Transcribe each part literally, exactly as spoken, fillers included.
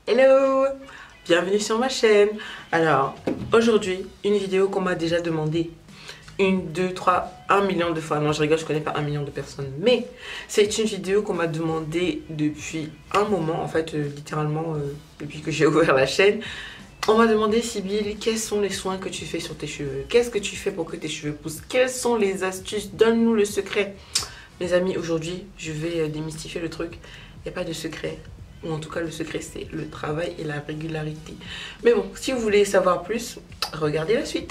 Hello! Bienvenue sur ma chaîne. Alors, aujourd'hui, une vidéo qu'on m'a déjà demandé une, deux, trois, un million de fois. Non, je rigole, je connais pas un million de personnes. Mais c'est une vidéo qu'on m'a demandé depuis un moment, en fait, euh, littéralement, euh, depuis que j'ai ouvert la chaîne. On m'a demandé, Sybille, quels sont les soins que tu fais sur tes cheveux? Qu'est-ce que tu fais pour que tes cheveux poussent? Quelles sont les astuces? Donne-nous le secret. Mes amis, aujourd'hui, je vais euh, démystifier le truc. Il n'y a pas de secret. Ou en tout cas, le secret, c'est le travail et la régularité. Mais bon, si vous voulez savoir plus, regardez la suite.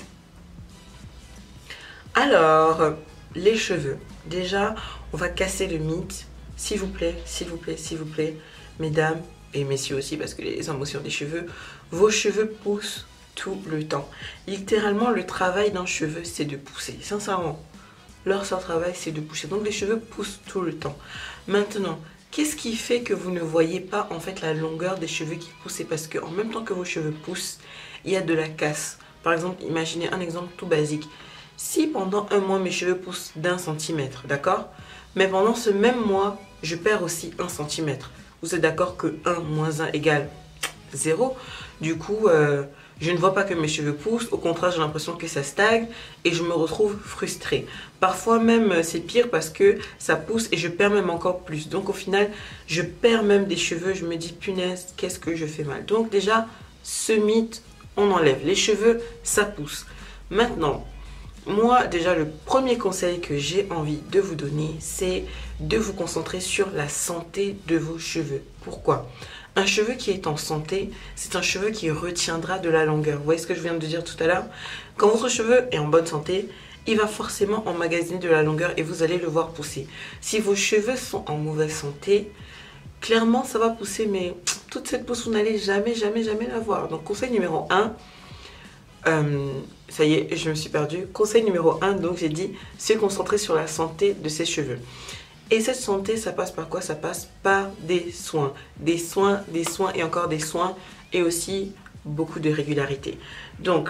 Alors, les cheveux. Déjà, on va casser le mythe. S'il vous plaît, s'il vous plaît, s'il vous plaît, mesdames et messieurs aussi, parce que les hommes aussi ont des cheveux, vos cheveux poussent tout le temps. Littéralement, le travail d'un cheveu, c'est de pousser. Sincèrement, leur seul travail, c'est de pousser. Donc, les cheveux poussent tout le temps. Maintenant, qu'est-ce qui fait que vous ne voyez pas en fait la longueur des cheveux qui poussent? C'est parce qu'en même temps que vos cheveux poussent, il y a de la casse. Par exemple, imaginez un exemple tout basique. Si pendant un mois mes cheveux poussent d'un centimètre, d'accord? Mais pendant ce même mois, je perds aussi un centimètre. Vous êtes d'accord que un moins un égale zéro? Du coup, euh, je ne vois pas que mes cheveux poussent. Au contraire, j'ai l'impression que ça stagne et je me retrouve frustrée. Parfois même, c'est pire parce que ça pousse et je perds même encore plus. Donc au final, je perds même des cheveux. Je me dis, punaise, qu'est-ce que je fais mal? Donc déjà, ce mythe, on enlève. Les cheveux, ça pousse. Maintenant, moi, déjà, le premier conseil que j'ai envie de vous donner, c'est de vous concentrer sur la santé de vos cheveux. Pourquoi? Un cheveu qui est en santé, c'est un cheveu qui retiendra de la longueur. Vous voyez ce que je viens de dire tout à l'heure? Quand votre cheveu est en bonne santé, il va forcément emmagasiner de la longueur et vous allez le voir pousser. Si vos cheveux sont en mauvaise santé, clairement, ça va pousser, mais toute cette pousse, vous n'allez jamais, jamais, jamais la voir. Donc, conseil numéro un, euh, ça y est, je me suis perdue. Conseil numéro un, donc j'ai dit, se concentrer sur la santé de ses cheveux. Et cette santé, ça passe par quoi? Ça passe par des soins. Des soins, des soins et encore des soins. Et aussi beaucoup de régularité. Donc,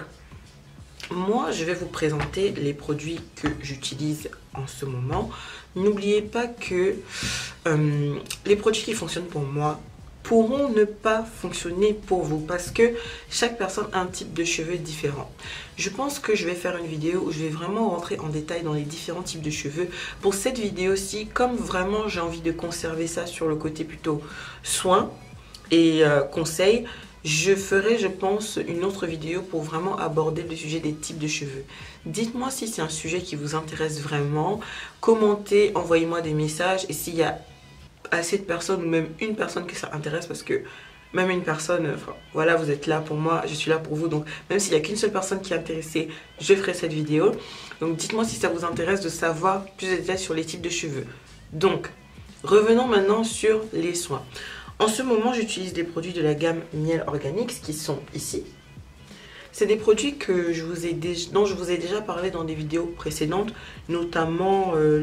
moi, je vais vous présenter les produits que j'utilise en ce moment. N'oubliez pas que euh, les produits qui fonctionnent pour moi pourront ne pas fonctionner pour vous parce que chaque personne a un type de cheveux différent. Je pense que je vais faire une vidéo où je vais vraiment rentrer en détail dans les différents types de cheveux. Pour cette vidéo-ci, comme vraiment j'ai envie de conserver ça sur le côté plutôt soin et euh, conseil, je ferai, je pense, une autre vidéo pour vraiment aborder le sujet des types de cheveux. Dites-moi si c'est un sujet qui vous intéresse vraiment. Commentez, envoyez-moi des messages et s'il y a assez de personnes ou même une personne que ça intéresse, parce que même une personne, enfin voilà, vous êtes là pour moi, je suis là pour vous, donc même s'il n'y a qu'une seule personne qui est intéressée, je ferai cette vidéo. Donc dites-moi si ça vous intéresse de savoir plus de détails sur les types de cheveux. Donc revenons maintenant sur les soins. En ce moment, j'utilise des produits de la gamme Miel Organics qui sont ici. C'est des produits que je vous ai déjà, dont je vous ai déjà parlé dans des vidéos précédentes, notamment euh,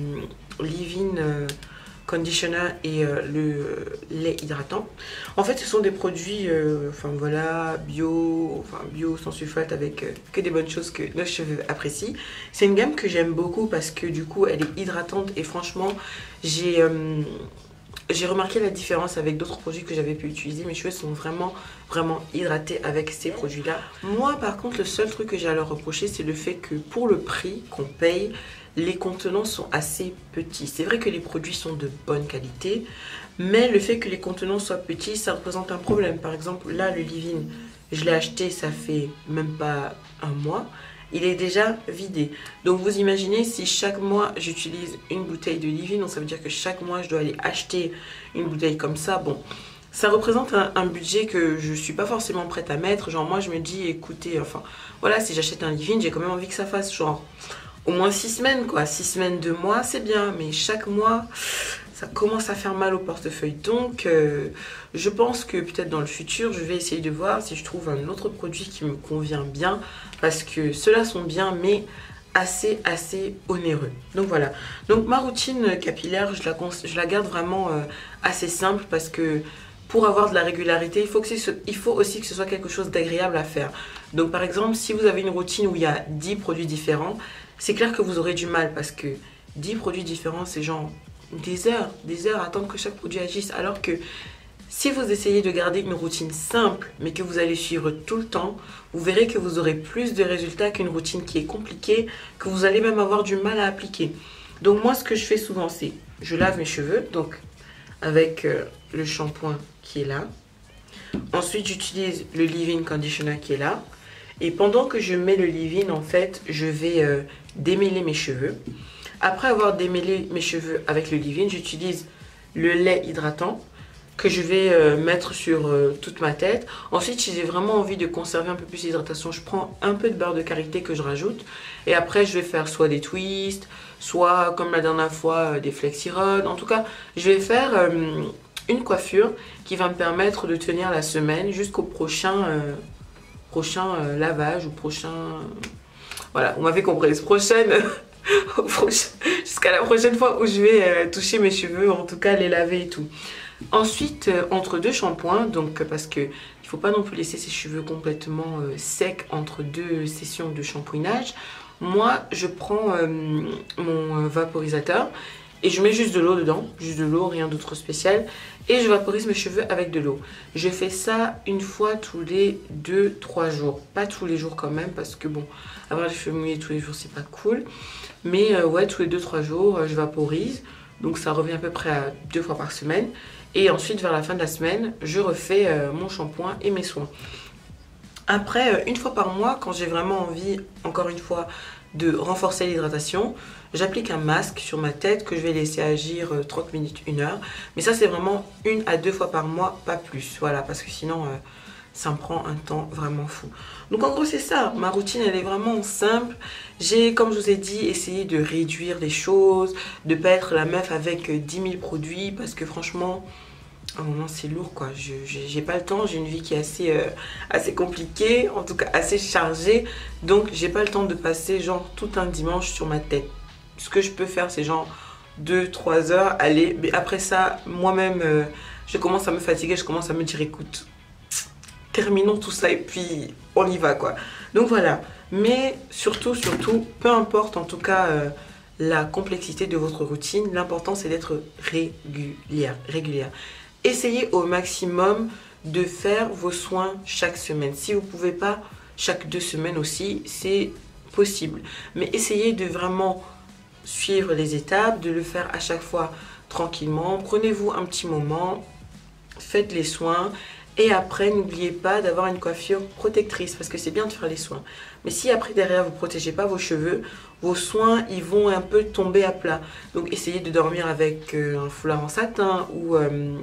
le Leave-In euh, conditioner et euh, le lait hydratant. En fait, ce sont des produits, euh, enfin voilà, bio, enfin bio sans sulfate avec euh, que des bonnes choses que nos cheveux apprécient. C'est une gamme que j'aime beaucoup parce que du coup, elle est hydratante et franchement, j'ai euh, j'ai remarqué la différence avec d'autres produits que j'avais pu utiliser. Mes cheveux sont vraiment, vraiment hydratés avec ces produits-là. Moi, par contre, le seul truc que j'ai à leur reprocher, c'est le fait que pour le prix qu'on paye, les contenants sont assez petits. C'est vrai que les produits sont de bonne qualité, mais le fait que les contenants soient petits, ça représente un problème. Par exemple, là, le Leave-In, je l'ai acheté, ça fait même pas un mois. Il est déjà vidé. Donc vous imaginez si chaque mois j'utilise une bouteille de Leave-In, donc ça veut dire que chaque mois je dois aller acheter une bouteille comme ça. Bon, ça représente un, un budget que je suis pas forcément prête à mettre. Genre moi je me dis écoutez, enfin voilà, si j'achète un Leave-In, j'ai quand même envie que ça fasse genre au moins six semaines quoi. six semaines, deux mois, c'est bien, mais chaque mois ça commence à faire mal au portefeuille. Donc euh, je pense que peut-être dans le futur je vais essayer de voir si je trouve un autre produit qui me convient bien, parce que ceux-là sont bien mais assez assez onéreux. Donc voilà, donc ma routine capillaire je la, je la garde vraiment euh, assez simple, parce que pour avoir de la régularité il faut, que il faut aussi que ce soit quelque chose d'agréable à faire. Donc par exemple, si vous avez une routine où il y a dix produits différents, c'est clair que vous aurez du mal, parce que dix produits différents c'est genre des heures, des heures à attendre que chaque produit agisse, alors que Si vous essayez de garder une routine simple, mais que vous allez suivre tout le temps, vous verrez que vous aurez plus de résultats qu'une routine qui est compliquée, que vous allez même avoir du mal à appliquer. Donc moi, ce que je fais souvent, c'est je lave mes cheveux, donc avec euh, le shampoing qui est là. Ensuite, j'utilise le leave-in conditioner qui est là. Et pendant que je mets le leave-in, en fait, je vais euh, démêler mes cheveux. Après avoir démêlé mes cheveux avec le leave-in, j'utilise le lait hydratant que je vais euh, mettre sur euh, toute ma tête. Ensuite, si j'ai vraiment envie de conserver un peu plus d'hydratation, je prends un peu de beurre de karité que je rajoute. Et après, je vais faire soit des twists, soit comme la dernière fois, euh, des flexi-rods. En tout cas, je vais faire euh, une coiffure qui va me permettre de tenir la semaine jusqu'au prochain, euh, prochain euh, lavage ou prochain... Voilà, vous m'avez compris. Prochaine... jusqu'à la prochaine fois où je vais euh, toucher mes cheveux, en tout cas les laver et tout. Ensuite, euh, entre deux shampoings, donc parce que il faut pas non plus laisser ses cheveux complètement euh, secs entre deux sessions de shampouinage, moi je prends euh, mon euh, vaporisateur et je mets juste de l'eau dedans, juste de l'eau, rien d'autre spécial, et je vaporise mes cheveux avec de l'eau. Je fais ça une fois tous les deux trois jours, pas tous les jours quand même, parce que bon, avoir les cheveux mouillés tous les jours c'est pas cool, mais euh, ouais, tous les deux trois jours euh, je vaporise, donc ça revient à peu près à deux fois par semaine. Et ensuite, vers la fin de la semaine, je refais euh, mon shampoing et mes soins. Après, euh, une fois par mois, quand j'ai vraiment envie, encore une fois, de renforcer l'hydratation, j'applique un masque sur ma tête que je vais laisser agir euh, trente minutes, une heure. Mais ça, c'est vraiment une à deux fois par mois, pas plus. Voilà, parce que sinon, euh, ça me prend un temps vraiment fou. Donc en gros, c'est ça. Ma routine, elle est vraiment simple. J'ai, comme je vous ai dit, essayé de réduire les choses, de ne pas être la meuf avec euh, dix mille produits, parce que franchement... à un moment c'est lourd quoi, je j'ai pas le temps, j'ai une vie qui est assez, euh, assez compliquée, en tout cas assez chargée, donc j'ai pas le temps de passer genre tout un dimanche sur ma tête. Ce que je peux faire c'est genre deux trois heures, allez, mais après ça moi-même euh, je commence à me fatiguer, je commence à me dire écoute, terminons tout ça et puis on y va quoi. Donc voilà, mais surtout surtout, peu importe en tout cas euh, la complexité de votre routine, l'important c'est d'être régulière, régulière. Essayez au maximum de faire vos soins chaque semaine. Si vous ne pouvez pas, chaque deux semaines aussi, c'est possible. Mais essayez de vraiment suivre les étapes, de le faire à chaque fois tranquillement. Prenez-vous un petit moment, faites les soins. Et après, n'oubliez pas d'avoir une coiffure protectrice parce que c'est bien de faire les soins. Mais si après, derrière, vous ne protégez pas vos cheveux, vos soins, ils vont un peu tomber à plat. Donc, essayez de dormir avec euh, un foulard en satin ou... Euh,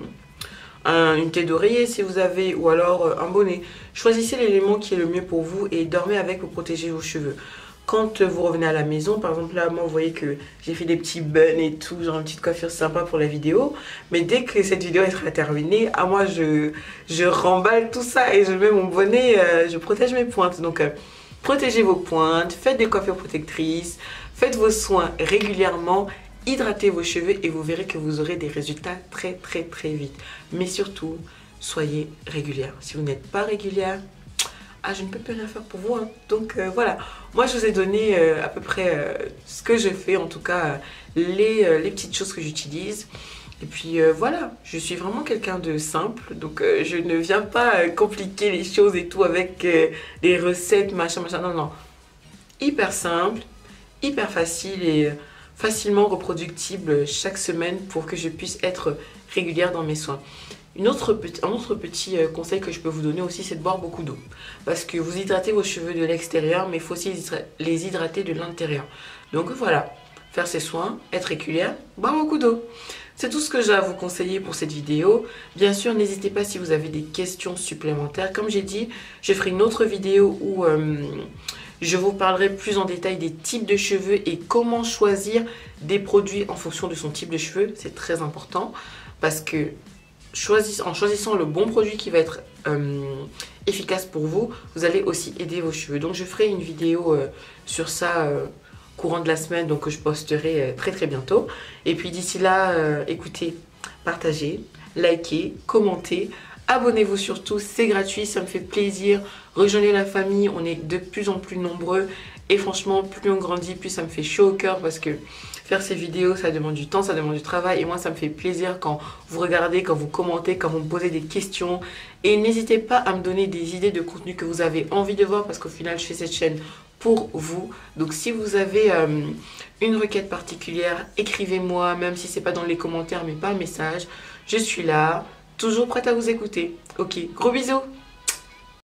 Un, une tête d'oreiller si vous avez, ou alors euh, un bonnet. Choisissez l'élément qui est le mieux pour vous et dormez avec pour protéger vos cheveux. Quand euh, vous revenez à la maison, par exemple là, moi vous voyez que j'ai fait des petits buns et tout, genre une petite coiffure sympa pour la vidéo. Mais dès que cette vidéo sera terminée, à moi je, je remballe tout ça et je mets mon bonnet, euh, je protège mes pointes. Donc euh, protégez vos pointes, faites des coiffures protectrices, faites vos soins régulièrement. Hydratez vos cheveux et vous verrez que vous aurez des résultats très très très vite. Mais surtout, soyez régulière. Si vous n'êtes pas régulière, ah, je ne peux plus rien faire pour vous. Hein. Donc euh, voilà, moi je vous ai donné euh, à peu près euh, ce que je fais, en tout cas euh, les, euh, les petites choses que j'utilise. Et puis euh, voilà, je suis vraiment quelqu'un de simple, donc euh, je ne viens pas euh, compliquer les choses et tout avec euh, des recettes, machin, machin, non, non. Hyper simple, hyper facile et... Euh, facilement reproductible chaque semaine pour que je puisse être régulière dans mes soins. Une autre, un autre petit conseil que je peux vous donner aussi, c'est de boire beaucoup d'eau. Parce que vous hydratez vos cheveux de l'extérieur, mais il faut aussi les hydrater de l'intérieur. Donc voilà, faire ses soins, être régulière, boire beaucoup d'eau. C'est tout ce que j'ai à vous conseiller pour cette vidéo. Bien sûr, n'hésitez pas si vous avez des questions supplémentaires. Comme j'ai dit, je ferai une autre vidéo où... Euh, je vous parlerai plus en détail des types de cheveux et comment choisir des produits en fonction de son type de cheveux. C'est très important parce que choisis, en choisissant le bon produit qui va être euh, efficace pour vous, vous allez aussi aider vos cheveux. Donc je ferai une vidéo euh, sur ça euh, courant de la semaine, donc que je posterai euh, très très bientôt. Et puis d'ici là, euh, écoutez, partagez, likez, commentez. Abonnez-vous surtout, c'est gratuit, ça me fait plaisir. Rejoignez la famille, on est de plus en plus nombreux. Et franchement, plus on grandit, plus ça me fait chaud au cœur parce que Faire ces vidéos, ça demande du temps, ça demande du travail. Et moi, ça me fait plaisir quand vous regardez, quand vous commentez, quand vous me posez des questions. Et n'hésitez pas à me donner des idées de contenu que vous avez envie de voir parce qu'au final, je fais cette chaîne pour vous. Donc si vous avez euh, une requête particulière, écrivez-moi, même si c'est pas dans les commentaires, mais par message. Je suis là, toujours prête à vous écouter. Ok, gros bisous!